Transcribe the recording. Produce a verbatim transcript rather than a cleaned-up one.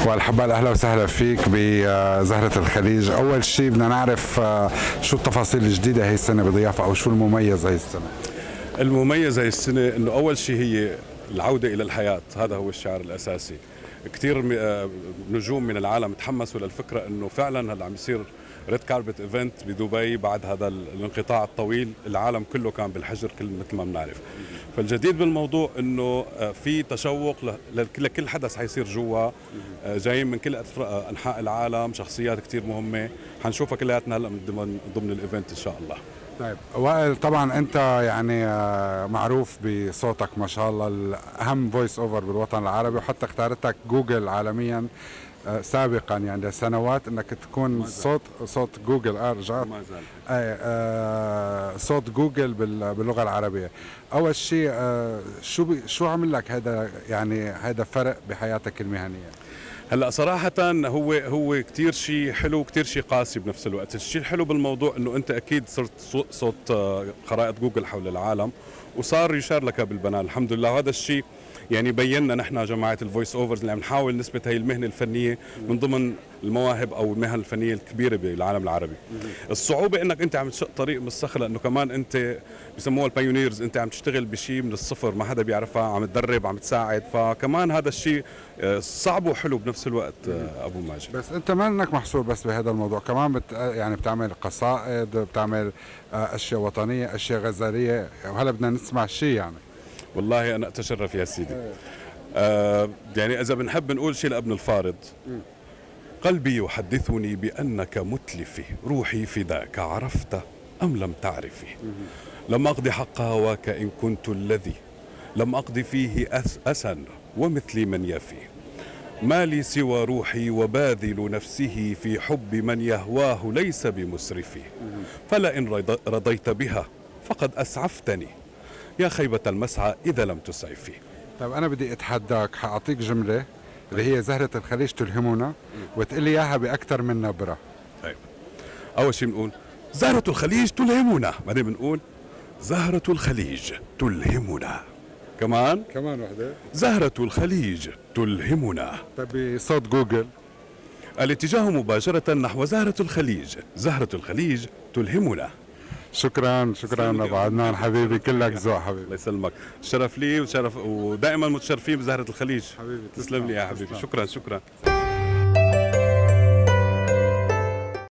ابو الحبال، اهلا وسهلا فيك بزهرة الخليج. اول شيء بدنا نعرف شو التفاصيل الجديده هي السنه بضيافه، او شو المميز هي السنه؟ المميز هي السنه انه اول شيء هي العوده الى الحياه، هذا هو الشعار الاساسي. كثير نجوم من العالم تحمسوا للفكره انه فعلا هلا عم يصير ريد كاربت ايفنت بدبي بعد هذا الانقطاع الطويل، العالم كله كان بالحجر مثل ما بنعرف. فالجديد بالموضوع انه في تشوق لكل حدث حيصير جوا، جايين من كل انحاء العالم شخصيات كثير مهمه، حنشوفها كلياتنا هلا ضمن ضمن الايفنت ان شاء الله. طيب وائل، طبعا انت يعني معروف بصوتك ما شاء الله، اهم فويس اوفر بالوطن العربي، وحتى اختارتك جوجل عالميا سابقا يعني لسنوات انك تكون صوت صوت جوجل. اه رجعت ما زال آه صوت جوجل باللغه العربيه. اول شيء آه شو بي شو عمل لك هذا، يعني هذا فرق بحياتك المهنيه؟ هلا صراحة هو هو كثير شيء حلو وكثير شيء قاسي بنفس الوقت. الشيء الحلو بالموضوع انه انت اكيد صرت صوت خرائط جوجل حول العالم، وصار يشار لك بالبنان الحمد لله. وهذا الشيء يعني بينا نحن جماعة الفويس اوفرز اللي عم نحاول نثبت هي المهنة الفنية من ضمن المواهب او المهن الفنية الكبيرة بالعالم العربي. الصعوبة انك انت عم تشق طريق من الصخر، لانه كمان انت بسموها البايونيرز، انت عم تشتغل بشيء من الصفر ما حدا بيعرفها، عم تدرب عم تساعد، فكمان هذا الشيء صعب وحلو بنفس الوقت ابو ماجد. بس انت ما انك محصور بس بهذا الموضوع، كمان بت يعني بتعمل قصائد، بتعمل اشياء وطنية، اشياء غزلية، وهلا بدنا نسمع شيء يعني. والله انا اتشرف يا سيدي. آه يعني اذا بنحب نقول شيء لابن الفارض: قلبي يحدثني بانك متلفي، روحي فداك، عرفت ام لم تعرفي؟ لم اقض حق هواك ان كنت الذي لم اقض فيه أس اسا ومثلي من يفي. ما لي سوى روحي وباذل نفسه في حب من يهواه ليس بمسرفي. فلئن رضيت بها فقد اسعفتني، يا خيبة المسعى إذا لم تسعفي. طيب أنا بدي أتحداك، حأعطيك جملة اللي هي زهرة الخليج تلهمنا، وتقول لي إياها بأكثر من نبرة. طيب أول شيء بنقول زهرة الخليج تلهمنا، بعدين بنقول زهرة الخليج تلهمنا. كمان كمان وحدة، زهرة الخليج تلهمنا. طيب بصوت جوجل: الاتجاه مباشرة نحو زهرة الخليج، زهرة الخليج تلهمنا. شكرا شكرا ابو عدنان حبيبي، كلك ذوق حبيبي. الله يسلمك، الشرف لي وشرف، ودائما متشرفين بزهرة الخليج. حبيبي تسلم لي يا حبيبي. شكرا شكرا.